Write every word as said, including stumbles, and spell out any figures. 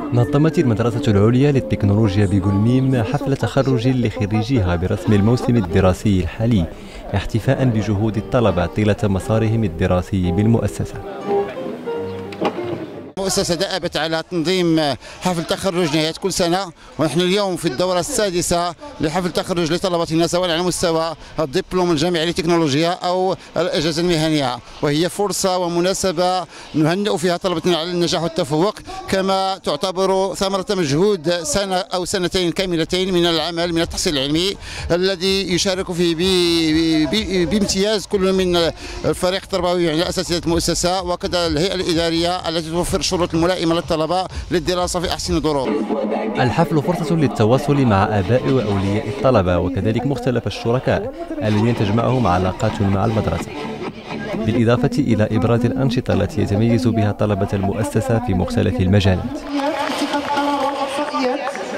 نظمت المدرسة العليا للتكنولوجيا بقلميم حفل تخرج لخريجيها برسم الموسم الدراسي الحالي، احتفاء بجهود الطلبة طيلة مسارهم الدراسي بالمؤسسة. المؤسسة دأبت على تنظيم حفل تخرج نهاية كل سنة، ونحن اليوم في الدورة السادسة لحفل تخرج لطلبتنا سواء على مستوى الدبلوم الجامعي للتكنولوجيا أو الإجازة المهنية، وهي فرصة ومناسبة نهنئ فيها طلبتنا على النجاح والتفوق، كما تعتبر ثمرة مجهود سنة أو سنتين كاملتين من العمل من التحصيل العلمي الذي يشارك فيه بامتياز كل من الفريق التربوي على أساسيات المؤسسة وكذا الهيئة الإدارية التي توفر الشروط الملائمة للطلبة للدراسة في أحسن الظروف. الحفل فرصة للتواصل مع آباء وأولياء الطلبة وكذلك مختلف الشركاء الذين تجمعهم علاقات مع المدرسة، بالإضافة إلى إبراز الأنشطة التي يتميز بها طلبة المؤسسة في مختلف المجالات.